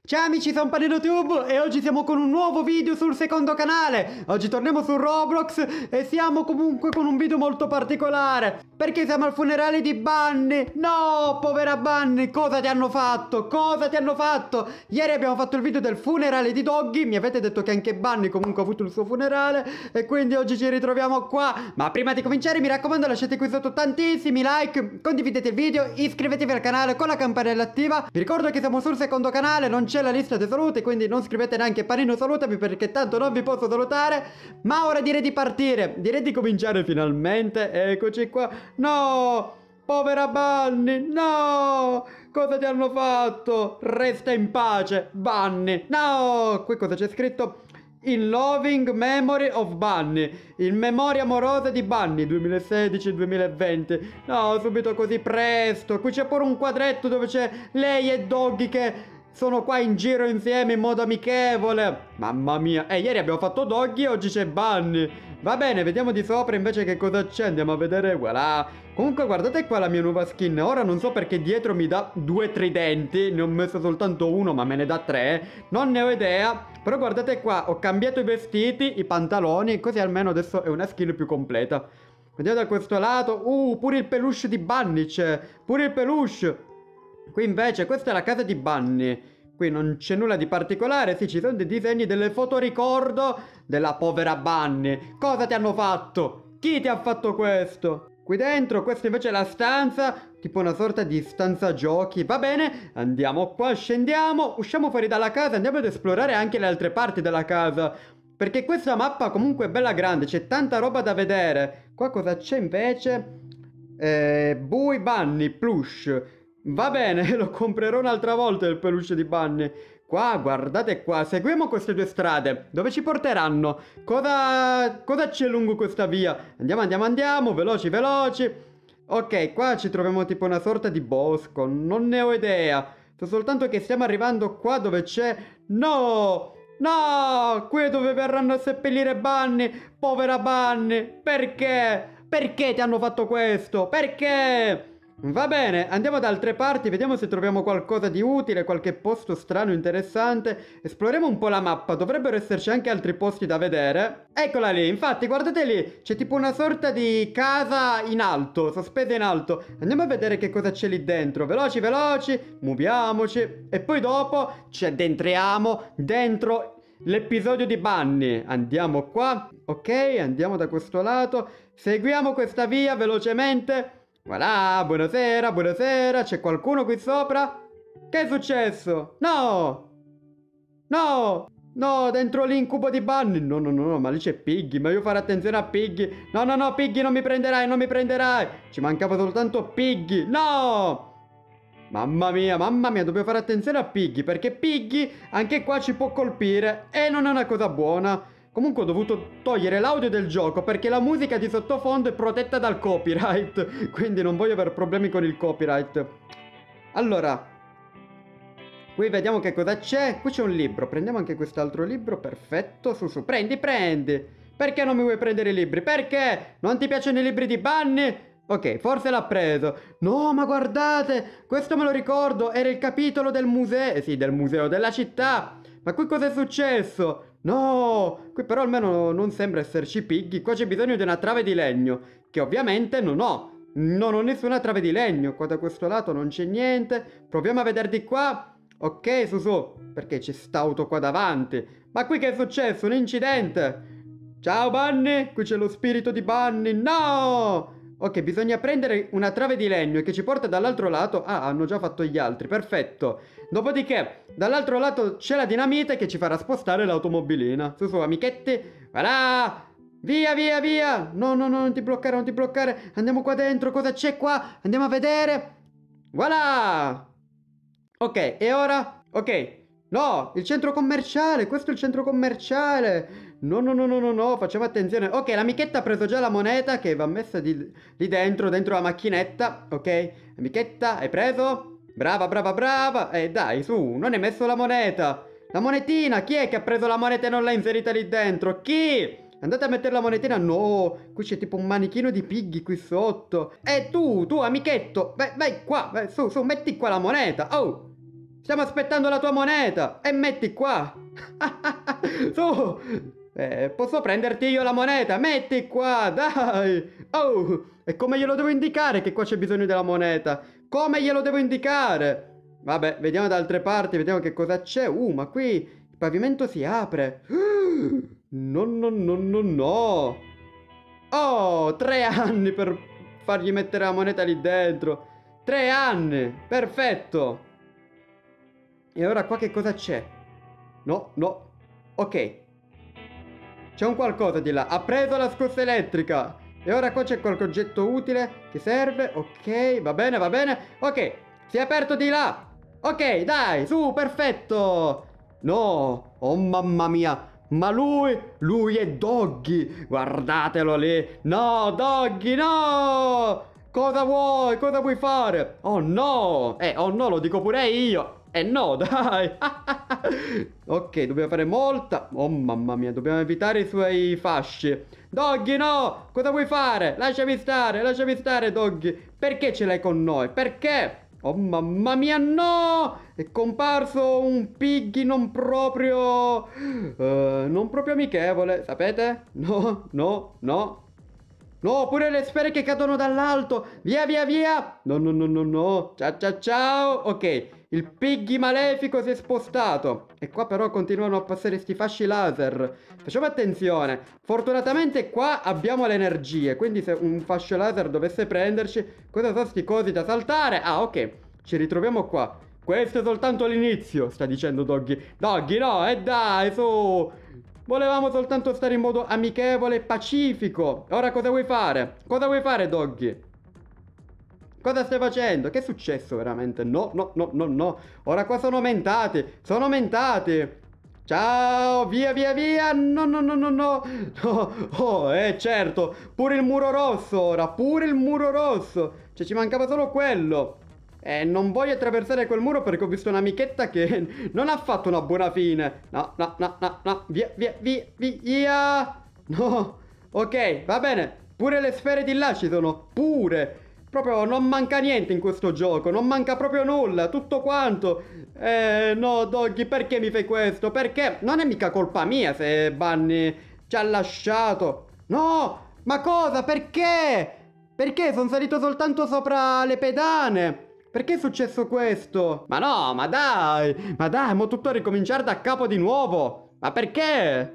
Ciao amici, sono PaninoTube e oggi siamo con un nuovo video sul secondo canale. Oggi torniamo su Roblox e siamo comunque con un video molto particolare, perché siamo al funerale di Bunny. No, povera Bunny, cosa ti hanno fatto? Cosa ti hanno fatto? Ieri abbiamo fatto il video del funerale di Doggy, mi avete detto che anche Bunny comunque ha avuto il suo funerale e quindi oggi ci ritroviamo qua. Ma prima di cominciare mi raccomando, lasciate qui sotto tantissimi like, condividete il video, iscrivetevi al canale con la campanella attiva. Vi ricordo che siamo sul secondo canale, non c'è la lista dei saluti, quindi non scrivete neanche Panino salutami perché tanto non vi posso salutare. Ma ora direi di partire, direi di cominciare finalmente. Eccoci qua. No, povera Bunny, no, cosa ti hanno fatto? Resta in pace, Bunny. No, qui cosa c'è scritto? In loving memory of Bunny, in memoria amorosa di Bunny 2016-2020. No, subito così presto. Qui c'è pure un quadretto dove c'è lei e Doggy che sono qua in giro insieme in modo amichevole. Mamma mia. Ieri abbiamo fatto Doggy, oggi c'è Bunny. Va bene, vediamo di sopra invece che cosa c'è. Andiamo a vedere. Voilà. Comunque guardate qua la mia nuova skin. Ora non so perché dietro mi dà 2 tridenti. Ne ho messo soltanto uno ma me ne dà 3. Non ne ho idea. Però guardate qua, ho cambiato i vestiti, i pantaloni, così almeno adesso è una skin più completa. Vediamo da questo lato. Pure il peluche di Bunny c'è. Pure il peluche. Qui invece questa è la casa di Bunny. Qui non c'è nulla di particolare. Sì, ci sono dei disegni, delle fotoricordo della povera Bunny. Cosa ti hanno fatto? Chi ti ha fatto questo? Qui dentro, questa invece è la stanza, tipo una sorta di stanza giochi. Va bene, andiamo qua, scendiamo, usciamo fuori dalla casa, andiamo ad esplorare anche le altre parti della casa, perché questa mappa comunque è bella grande, c'è tanta roba da vedere. Qua cosa c'è invece? Bui Bunny plush. Va bene, lo comprerò un'altra volta il peluche di Bunny. Qua, guardate qua, seguiamo queste due strade. Dove ci porteranno? Cosa c'è lungo questa via? Andiamo, veloci. Ok, qua ci troviamo tipo una sorta di bosco, non ne ho idea. So soltanto che stiamo arrivando qua dove c'è... No! Qui è dove verranno a seppellire Bunny. Povera Bunny, perché? Perché ti hanno fatto questo? Perché? Va bene, andiamo da altre parti, vediamo se troviamo qualcosa di utile, qualche posto strano, interessante. Esploriamo un po' la mappa, dovrebbero esserci anche altri posti da vedere. Eccola lì, infatti, guardate lì, c'è tipo una sorta di casa in alto, sospesa in alto. Andiamo a vedere che cosa c'è lì dentro, veloci, muoviamoci. E poi dopo ci addentriamo dentro l'episodio di Bunny. Andiamo qua, ok, andiamo da questo lato, seguiamo questa via velocemente. Voilà, buonasera, c'è qualcuno qui sopra? Che è successo? No, dentro l'incubo di Bunny. No, ma lì c'è Piggy, ma io farò attenzione a Piggy. No, Piggy, non mi prenderai. Ci mancava soltanto Piggy, no! Mamma mia, dobbiamo fare attenzione a Piggy, perché Piggy anche qua ci può colpire e non è una cosa buona. Comunque ho dovuto togliere l'audio del gioco perché la musica di sottofondo è protetta dal copyright, quindi non voglio avere problemi con il copyright. Allora, qui vediamo che cosa c'è. Qui c'è un libro, prendiamo anche quest'altro libro, perfetto, su, prendi. Perché non mi vuoi prendere i libri? Perché? Non ti piacciono i libri di Bunny? Ok, forse l'ha preso. No, ma guardate, questo me lo ricordo, era il capitolo del museo, sì, del museo della città. Ma qui cosa è successo? No, qui però almeno non sembra esserci Piggy. Qua c'è bisogno di una trave di legno, che ovviamente non ho. Non ho nessuna trave di legno. Qua da questo lato non c'è niente. Proviamo a vedere di qua. Ok, su, perché c'è st'auto qua davanti. Ma qui che è successo? Un incidente. Ciao Bunny, qui c'è lo spirito di Bunny. No! Ok, bisogna prendere una trave di legno che ci porta dall'altro lato. Ah, hanno già fatto gli altri, perfetto. Dopodiché, dall'altro lato c'è la dinamite che ci farà spostare l'automobilina. Su, amichetti. Voilà! Via! No, non ti bloccare. Andiamo qua dentro, cosa c'è qua? Andiamo a vedere. Voilà! Ok, e ora? Ok. No, il centro commerciale, questo è il centro commerciale. No, facciamo attenzione. Ok, l'amichetta ha preso già la moneta che va messa lì dentro la macchinetta. Ok, amichetta, hai preso? Brava. Dai, su, non hai messo la moneta. La monetina, chi è che ha preso la moneta e non l'ha inserita lì dentro? Chi? Andate a mettere la monetina. No, qui c'è tipo un manichino di Piggy qui sotto. Tu, amichetto, vai qua, vai, su, metti qua la moneta. Oh, Stiamo aspettando la tua moneta. E metti qua. Su. Posso prenderti io la moneta? Metti qua, dai. Oh, e come glielo devo indicare che qua c'è bisogno della moneta? Come glielo devo indicare? Vabbè, vediamo da altre parti, vediamo che cosa c'è. Ma qui il pavimento si apre. No, no, no, no, no. Oh, 3 anni per fargli mettere la moneta lì dentro. 3 anni, perfetto. E ora qua che cosa c'è? No, no. Ok. C'è un qualcosa di là. Ha preso la scossa elettrica. E ora qua c'è qualche oggetto utile che serve. Ok, va bene, va bene. Ok, si è aperto di là. Ok, dai, su, perfetto. No, oh mamma mia. Ma lui è Doggy. Guardatelo lì. No, Doggy, no. Cosa vuoi? Cosa vuoi fare? Oh no. Oh no, lo dico pure io. No, dai. Ok, dobbiamo fare molta. Oh mamma mia, dobbiamo evitare i suoi fasci. Doggy, no. Cosa vuoi fare? Lasciami stare, Doggy. Perché ce l'hai con noi? Perché? Oh mamma mia, no! È comparso un Piggy non proprio amichevole, sapete? No, no, no. No, pure le sfere che cadono dall'alto. Via, via, via. No, no, no, no, no. Ciao, ciao, ciao. Ok, il Piggy malefico si è spostato. E qua però continuano a passare sti fasci laser. Facciamo attenzione. Fortunatamente qua abbiamo le energie. Quindi se un fascio laser dovesse prenderci, cosa sono sti cosi da saltare? Ah, ok. Ci ritroviamo qua. Questo è soltanto l'inizio, sta dicendo Doggy. Doggy, no, dai, su. Volevamo soltanto stare in modo amichevole e pacifico. Ora cosa vuoi fare? Cosa vuoi fare, Doggy? Cosa stai facendo? Che è successo veramente? No, no, no, no, no. Ora qua sono aumentati. Sono aumentati. Ciao, via, via, via. No, no, no, no, no. No. Oh, certo. Pure il muro rosso ora. Pure il muro rosso. Cioè, ci mancava solo quello. Non voglio attraversare quel muro perché ho visto un'amichetta che non ha fatto una buona fine. No, no, no, no, no. Via, via, via, via. No. Ok, va bene. Pure le sfere di là ci sono. Pure. Proprio non manca niente in questo gioco. Non manca proprio nulla. Tutto quanto. No, Doggy, perché mi fai questo? Perché? Non è mica colpa mia se Bunny ci ha lasciato. No. Ma cosa? Perché? Perché sono salito soltanto sopra le pedane? Perché è successo questo? Ma no, ma dai, mo tutto a ricominciare da capo di nuovo. Ma perché?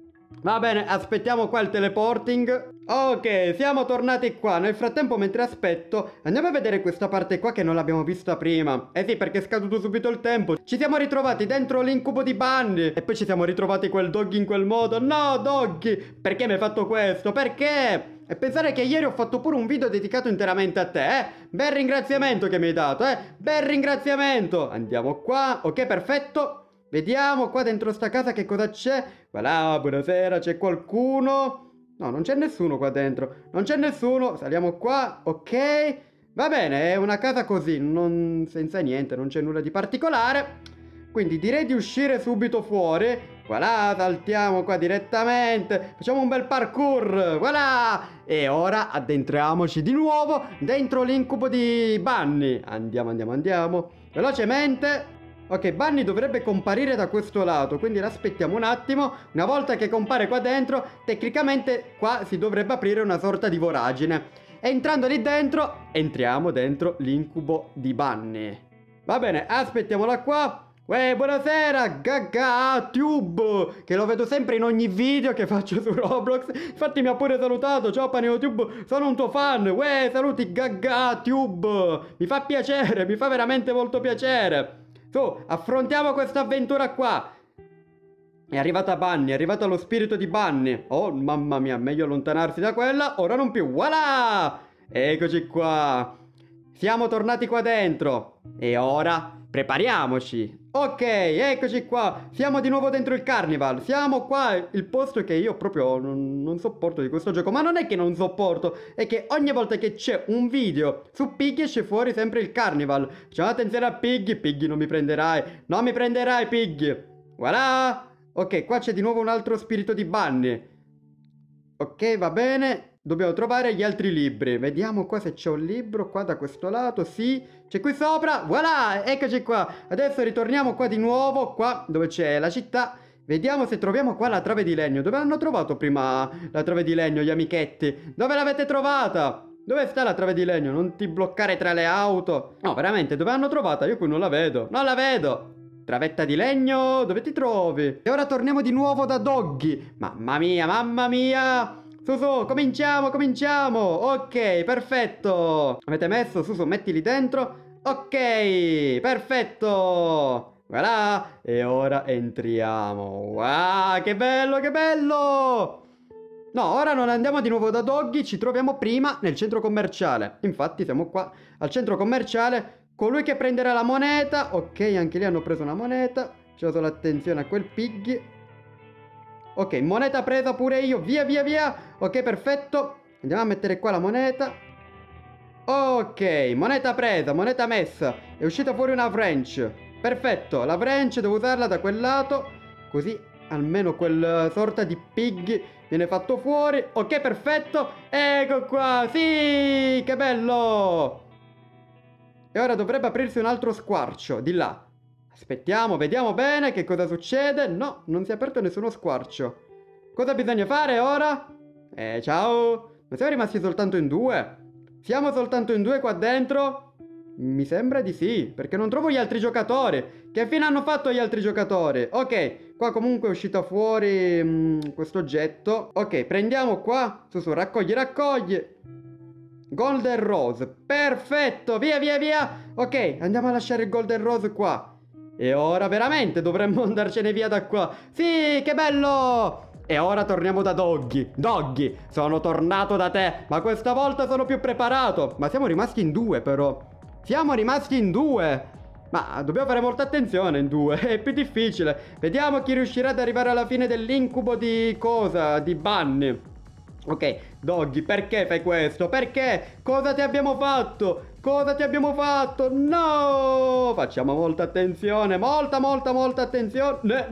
Va bene, aspettiamo qua il teleporting. Ok, siamo tornati qua. Nel frattempo, mentre aspetto, andiamo a vedere questa parte qua che non l'abbiamo vista prima. Eh sì, perché è scaduto subito il tempo. Ci siamo ritrovati dentro l'incubo di Bunny. E poi ci siamo ritrovati quel Doggy in quel modo. No, Doggy, perché mi hai fatto questo? Perché? E pensare che ieri ho fatto pure un video dedicato interamente a te, eh? Bel ringraziamento che mi hai dato, eh? Bel ringraziamento! Andiamo qua, ok, perfetto. Vediamo qua dentro sta casa che cosa c'è. Voilà, buonasera, c'è qualcuno? No, non c'è nessuno qua dentro. Non c'è nessuno, saliamo qua, ok. Va bene, è una casa così, senza niente, non c'è nulla di particolare. Quindi direi di uscire subito fuori. Voilà, saltiamo qua direttamente. Facciamo un bel parkour. Voilà. E ora addentriamoci di nuovo dentro l'incubo di Bunny. Andiamo, andiamo, andiamo. Velocemente. Ok, Bunny dovrebbe comparire da questo lato, quindi l'aspettiamo un attimo. Una volta che compare qua dentro, tecnicamente qua si dovrebbe aprire una sorta di voragine. Entrando lì dentro, entriamo dentro l'incubo di Bunny. Va bene, aspettiamola qua. Uè, buonasera, Gaga Tube, che lo vedo sempre in ogni video che faccio su Roblox. Infatti mi ha pure salutato. Ciao PaneoTube, sono un tuo fan. Uè, saluti Gaga Tube. Mi fa piacere, mi fa veramente molto piacere. Su, affrontiamo questa avventura qua. È arrivata Bunny, è arrivato lo spirito di Bunny. Oh, mamma mia, meglio allontanarsi da quella. Ora non più, voilà. Eccoci qua. Siamo tornati qua dentro. E ora prepariamoci. Ok, eccoci qua. Siamo di nuovo dentro il Carnival. Siamo qua, il posto che io proprio non sopporto di questo gioco. Ma non è che non sopporto, è che ogni volta che c'è un video su Piggy esce fuori sempre il Carnival. Facciamo attenzione a Piggy. Piggy, non mi prenderai. Non mi prenderai, Piggy. Voilà. Ok, qua c'è di nuovo un altro spirito di Bunny. Ok, va bene. dobbiamo trovare gli altri libri. Vediamo qua se c'è un libro qua da questo lato. Sì, c'è qui sopra. Voilà, eccoci qua. Adesso ritorniamo qua di nuovo, qua dove c'è la città. Vediamo se troviamo qua la trave di legno. Dove hanno trovato prima la trave di legno gli amichetti? Dove l'avete trovata? Dove sta la trave di legno? Non ti bloccare tra le auto. No, veramente, dove hanno trovata? Io qui non la vedo. Non la vedo. Travetta di legno, dove ti trovi? E ora torniamo di nuovo da Doggy. Mamma mia, mamma mia. Su, cominciamo, cominciamo. Ok, perfetto. Avete messo? Su, mettili dentro. Ok, perfetto. Voilà. E ora entriamo. Wow, che bello, che bello. No, ora non andiamo di nuovo da Doggy, ci troviamo prima nel centro commerciale. Infatti siamo qua al centro commerciale. Colui che prenderà la moneta. Ok, anche lì hanno preso una moneta. C'ho solo attenzione a quel pig. Ok, moneta presa pure io. Via, via, via. Ok, perfetto. Andiamo a mettere qua la moneta. Ok, moneta presa, moneta messa. È uscita fuori una French. Perfetto, la French devo usarla da quel lato. Così almeno quel sorta di pig viene fatto fuori. Ok, perfetto. Ecco qua. Sì, che bello. E ora dovrebbe aprirsi un altro squarcio, di là. Aspettiamo, vediamo bene che cosa succede. No, non si è aperto nessuno squarcio. Cosa bisogna fare ora? Ciao. Ma siamo rimasti soltanto in due? Siamo soltanto in due qua dentro? Mi sembra di sì, perché non trovo gli altri giocatori. Che fine hanno fatto gli altri giocatori? Ok, qua comunque è uscita fuori questo oggetto. Ok, prendiamo qua. Su, raccogli, raccogli. Golden Rose, perfetto, via via via. Ok, andiamo a lasciare il Golden Rose qua. E ora veramente dovremmo andarcene via da qua. Sì, che bello. E ora torniamo da Doggy. Doggy, sono tornato da te, ma questa volta sono più preparato. Ma siamo rimasti in due però. Siamo rimasti in due. Ma dobbiamo fare molta attenzione in due. È più difficile. Vediamo chi riuscirà ad arrivare alla fine dell'incubo di cosa? Di Bunny. Ok, Doggy, perché fai questo? Perché? Cosa ti abbiamo fatto? Cosa ti abbiamo fatto? No! Facciamo molta attenzione, molta attenzione.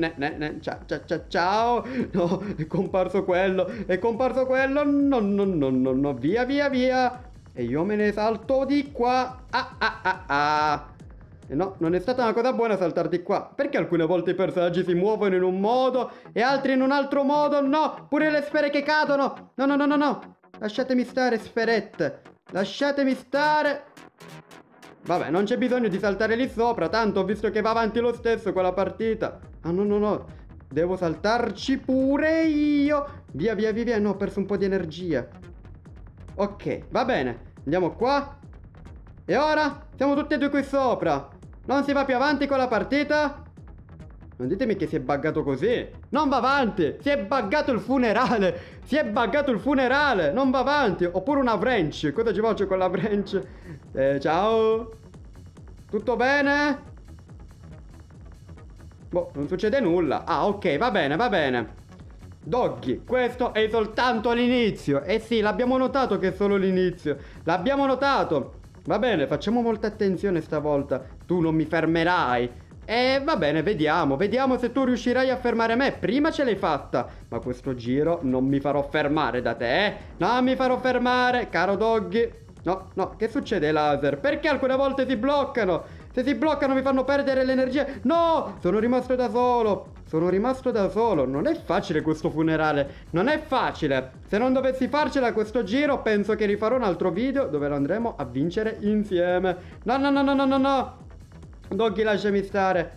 Ciao. No, è comparso quello. No. Via, via, via. E io me ne salto di qua. No, non è stata una cosa buona saltare di qua. Perché alcune volte i personaggi si muovono in un modo e altri in un altro modo? No, pure le sfere che cadono. No. Lasciatemi stare, sferette. Lasciatemi stare. Vabbè, non c'è bisogno di saltare lì sopra. Tanto ho visto che va avanti lo stesso quella partita. Ah, no. Devo saltarci pure io. Via. No, ho perso un po' di energia. Ok, va bene. Andiamo qua. E ora? Siamo tutti e due qui sopra. Non si va più avanti con la partita? Non ditemi che si è buggato così. Non va avanti. Si è buggato il funerale. Non va avanti. Oppure una French. Cosa ci faccio con la French? Ciao. Tutto bene? Boh, non succede nulla. Ah, ok, va bene. Doggy, questo è soltanto l'inizio. Eh sì, l'abbiamo notato che è solo l'inizio. L'abbiamo notato. Va bene, facciamo molta attenzione stavolta. Tu non mi fermerai. Va bene, vediamo se tu riuscirai a fermare me. Prima ce l'hai fatta, ma questo giro non mi farò fermare da te, eh? Non mi farò fermare, caro Doggy. No, che succede, laser? Perché alcune volte si bloccano? Se si bloccano mi fanno perdere l'energia. No, sono rimasto da solo. Non è facile questo funerale. Non è facile. Se non dovessi farcela questo giro, penso che rifarò un altro video dove lo andremo a vincere insieme. No. Doggy, lasciami stare.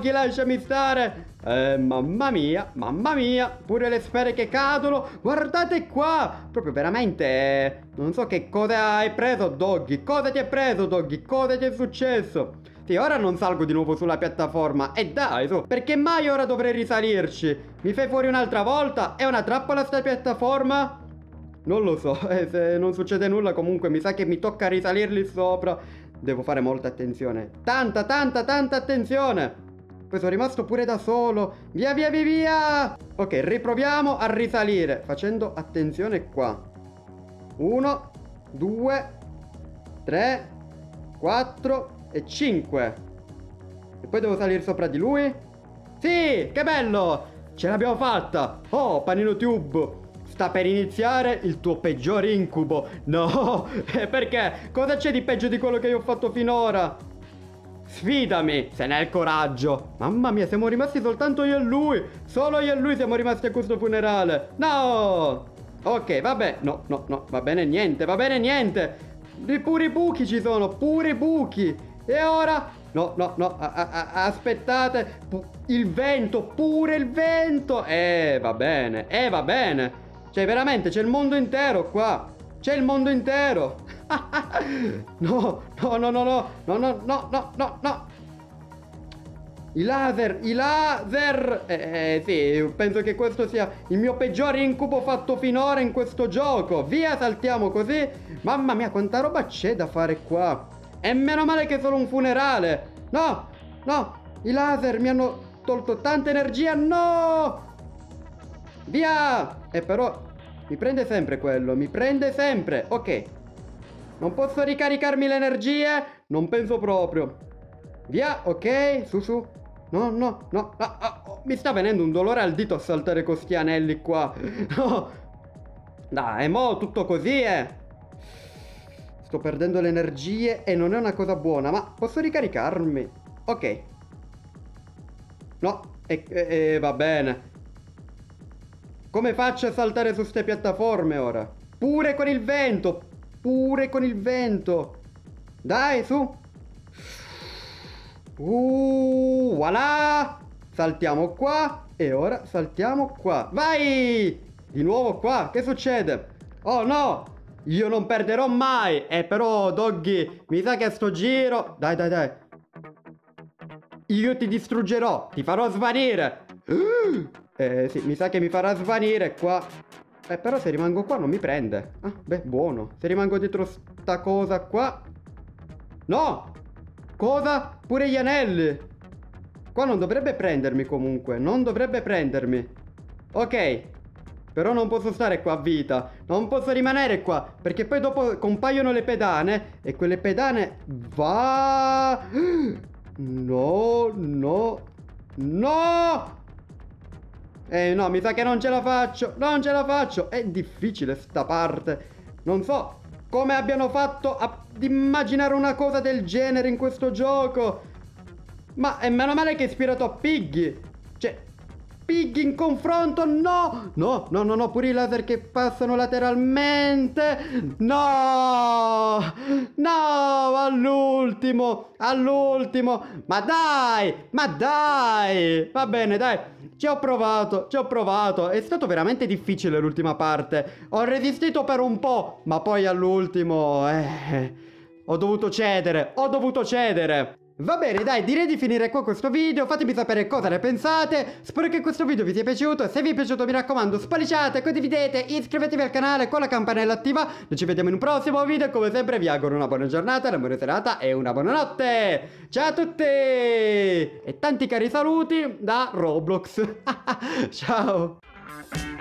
Mamma mia. Pure le sfere che cadono. Guardate qua. Proprio veramente. Non so che cosa hai preso, Doggy. Cosa ti è successo? Sì, ora non salgo di nuovo sulla piattaforma. E dai, su. Perché mai ora dovrei risalirci? Mi fai fuori un'altra volta? È una trappola sta piattaforma? Non lo so. Se non succede nulla, comunque mi sa che mi tocca risalirli sopra. Devo fare molta attenzione. Tanta attenzione. Poi sono rimasto pure da solo. Via. Ok, riproviamo a risalire, facendo attenzione qua. 1, 2, 3, 4 e 5. E poi devo salire sopra di lui. Sì, che bello. Ce l'abbiamo fatta. Oh, Panino Tube, sta per iniziare il tuo peggior incubo. No, perché? Cosa c'è di peggio di quello che io ho fatto finora? Sfidami, se ne hai il coraggio. Mamma mia, siamo rimasti soltanto io e lui. Solo io e lui siamo rimasti a questo funerale. No! Ok, vabbè, no, va bene niente, va bene niente. Pure i buchi ci sono, pure i buchi. E ora? No, aspettate. Il vento, pure il vento. Va bene, va bene. Cioè, veramente, c'è il mondo intero qua. C'è il mondo intero. No. I laser. Sì, penso che questo sia il mio peggior incubo fatto finora in questo gioco. Via, saltiamo così. Mamma mia, quanta roba c'è da fare qua. E meno male che è solo un funerale. No, i laser mi hanno tolto tanta energia. No! Via! E però mi prende sempre quello, mi prende sempre. Ok. Non posso ricaricarmi le energie? Non penso proprio. Via, ok, su. No. Mi sta venendo un dolore al dito a saltare con sti anelli qua. No. Dai, mo tutto così, Sto perdendo le energie e non è una cosa buona, ma posso ricaricarmi? Ok. No, va bene. Come faccio a saltare su ste piattaforme ora? Pure con il vento. Dai, su. Voilà. Saltiamo qua. E ora saltiamo qua. Vai. Di nuovo qua. Che succede? Oh no. Io non perderò mai. Però, Doggy, mi sa che a sto giro... Dai. Io ti distruggerò. Ti farò svanire. Sì, mi sa che mi farà svanire qua. Però se rimango qua non mi prende. Ah, beh, buono. Se rimango dietro sta cosa qua... No! Cosa? Pure gli anelli. Qua non dovrebbe prendermi comunque. Non dovrebbe prendermi. Ok. Però non posso stare qua a vita. Non posso rimanere qua. Perché poi dopo compaiono le pedane. E quelle pedane... Va... No. No, mi sa che non ce la faccio. È difficile sta parte. Non so come abbiano fatto ad immaginare una cosa del genere in questo gioco. Ma è meno male che è ispirato a Piggy. Cioè, Piggy in confronto, no, pure i laser che passano lateralmente. No, all'ultimo. Ma dai. Va bene, dai. Ci ho provato. È stato veramente difficile l'ultima parte. Ho resistito per un po', ma poi all'ultimo, ho dovuto cedere. Va bene, dai, direi di finire qua questo video. Fatemi sapere cosa ne pensate. Spero che questo video vi sia piaciuto. Se vi è piaciuto, mi raccomando, spolliciate, condividete, iscrivetevi al canale con la campanella attiva. Noi ci vediamo in un prossimo video. Come sempre vi auguro una buona giornata, una buona serata e una buona notte. Ciao a tutti e tanti cari saluti da Roblox. Ciao.